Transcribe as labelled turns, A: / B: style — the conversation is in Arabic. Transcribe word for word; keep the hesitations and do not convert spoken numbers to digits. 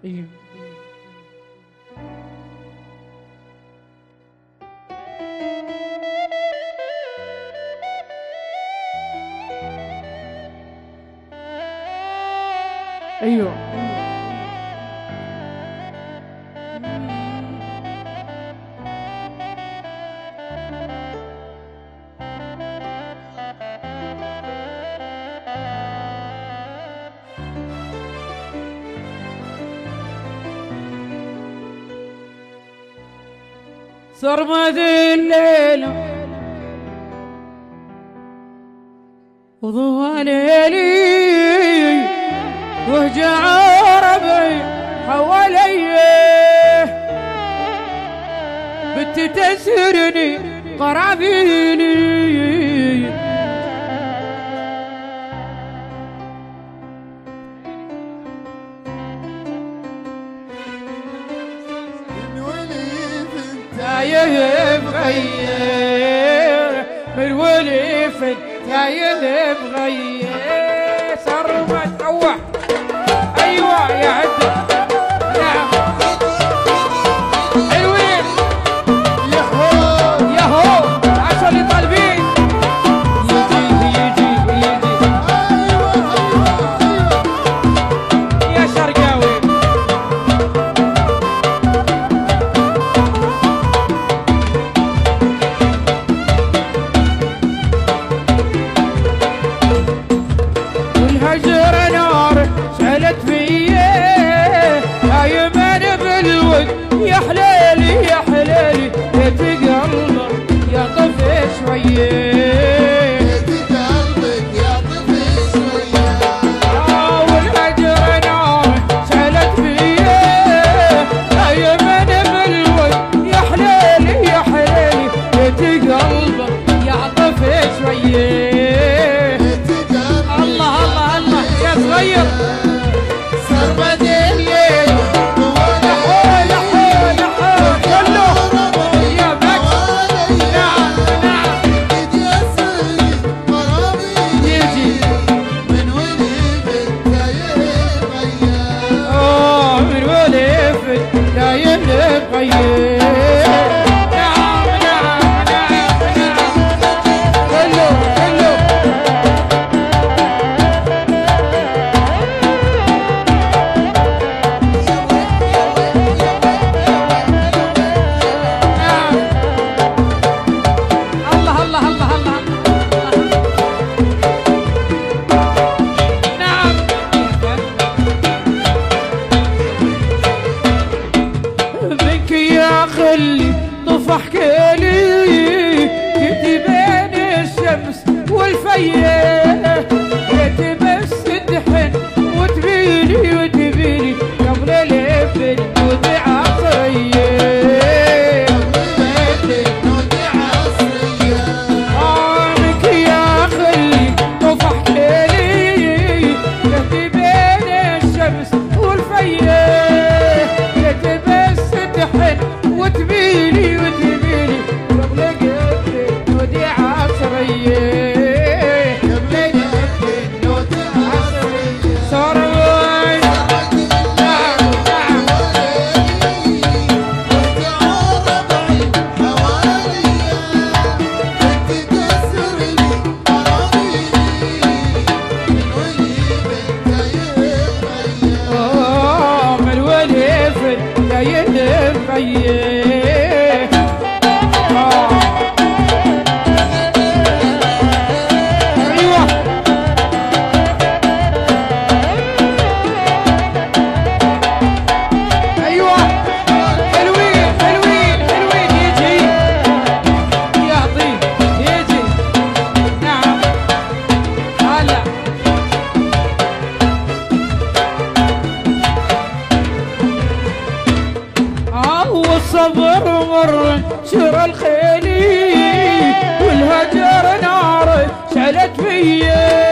A: ايوه ايوه صرمد الليل وضوى ليلي وهجع ربعي حوالي بنت تسرني قرابيني تايه بغير من وليف تايه بغير صرمت اوه ايوه يا عدي نعم حلوين يهو يهو عشان اللي طالبين يجي يجي يجي يا شرقاوي والهجر نار شعلت فيه دايما بالود يا حليلي يا حليلي بيت قلبك يا طفي شويه
B: بيت قلبك يا طفي شويه
A: آه والهجر نار شعلت فيه دايما بالود يا حليلي يا حليلي بيت قلبك يا طفي شويه صغير
B: سرمد الليل
A: يحول يحول يحول كله يا بك نعم نعم
B: يتيسرني قرابي
A: يجي
B: من وليف تايه بغير
A: اوه من وليف دايم بغير نعم نعم نعم نعم كله كله خلي طفح كلي جيتي بين الشمس والفيه جيتي بس تدحن وتبيني وتبيني قبل الفن وتعصريه عانك يا خلي طفح كلي جيتي بين الشمس والفيه جيتي بس تدحن وتبيني وتبيني قبل قلبي ودي عصريه
B: قبل قلبي نوتي عصريه
A: صاروي نعم نعم
B: وارجع ربعي حواليا بنت تسرني قرابيني من وليف تايه بغير
A: اوه من وليف دايم بغير الصبر مر شر الخيلي والهجر نار شعلت فيه